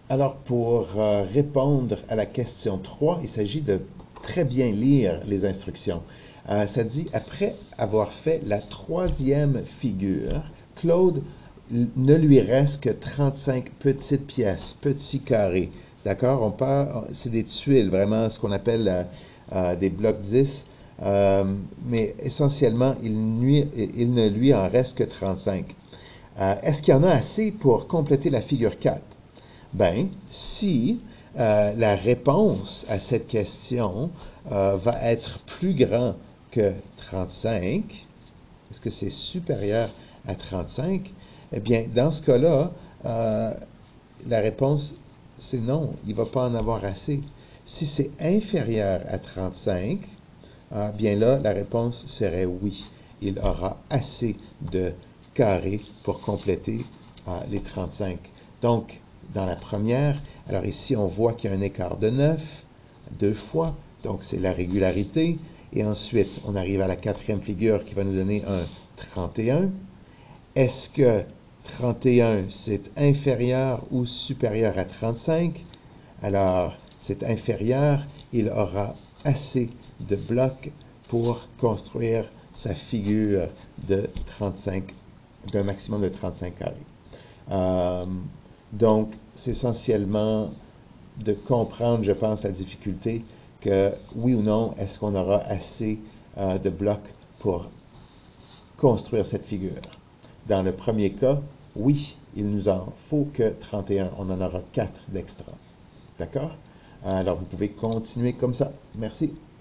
Alors, pour répondre à la question 3, il s'agit de très bien lire les instructions. Ça dit, après avoir fait la troisième figure, Claude, ne lui reste que 35 petites pièces, petits carrés. D'accord? C'est des tuiles, vraiment, ce qu'on appelle des blocs 10. Mais essentiellement, il ne lui en reste que 35. Est-ce qu'il y en a assez pour compléter la figure 4? Ben, si la réponse à cette question va être plus grand que 35, est-ce que c'est supérieur à 35? Eh bien, dans ce cas-là, euh, la réponse, c'est non, il ne va pas en avoir assez. Si c'est inférieur à 35, bien là, la réponse serait oui. Il aura assez de carrés pour compléter les 35. Donc, dans la première, alors ici, on voit qu'il y a un écart de 9, deux fois, donc c'est la régularité. Et ensuite, on arrive à la quatrième figure qui va nous donner un 31. Est-ce que 31, c'est inférieur ou supérieur à 35? Alors, c'est inférieur, il aura assez de blocs pour construire sa figure de 35, d'un maximum de 35 carrés. Euh, donc, c'est essentiellement de comprendre, je pense, la difficulté que oui ou non, est-ce qu'on aura assez de blocs pour construire cette figure. Dans le premier cas, oui, il nous en faut que 31, on en aura 4 d'extra. D'accord? Alors, vous pouvez continuer comme ça. Merci.